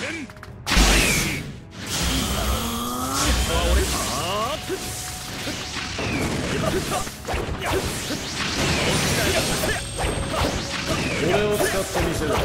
俺を使ってみせる。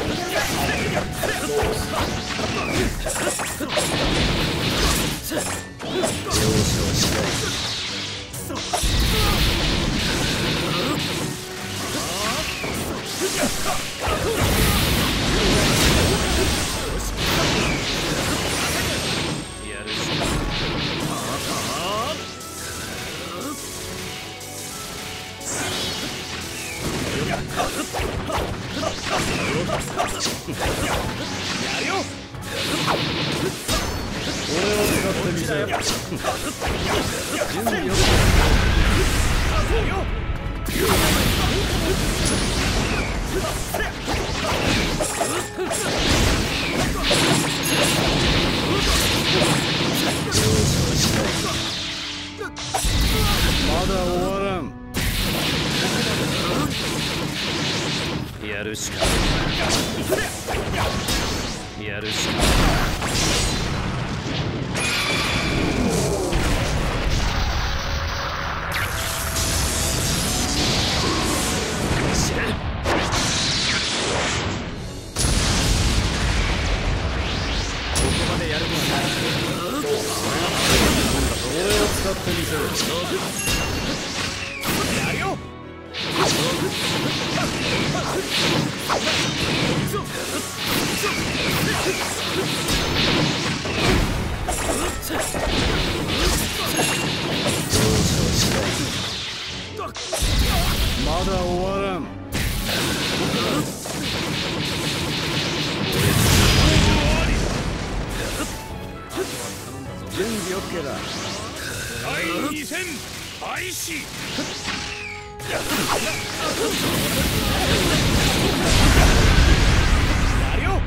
まだ終わらん。やるしかやるしか。俺を使ってみせる。やるよ。まだ終わらん。準備 OK だ。第2戦開始。やるよ。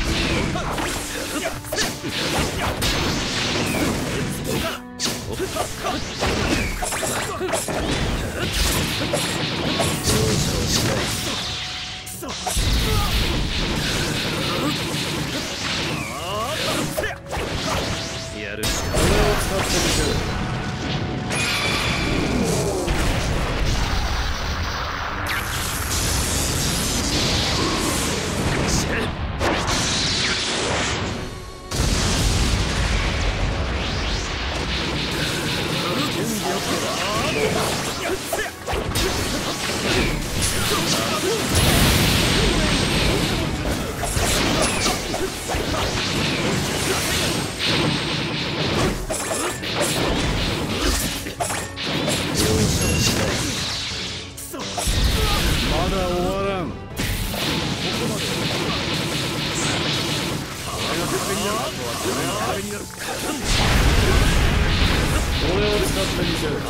やるしか。俺を使ってみせる。まだ終わらん。俺を使ってみせる。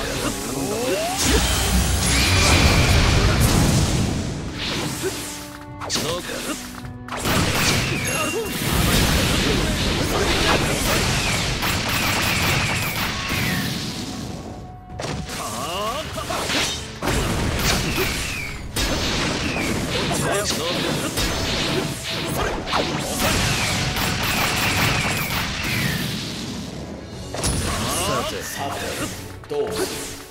さてどうする。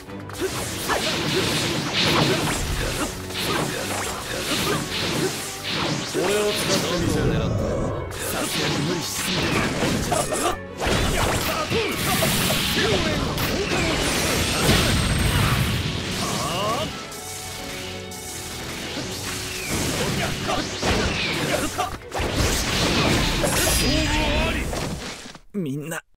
俺を使ってみせる。さすがに無理しすぎる。みんな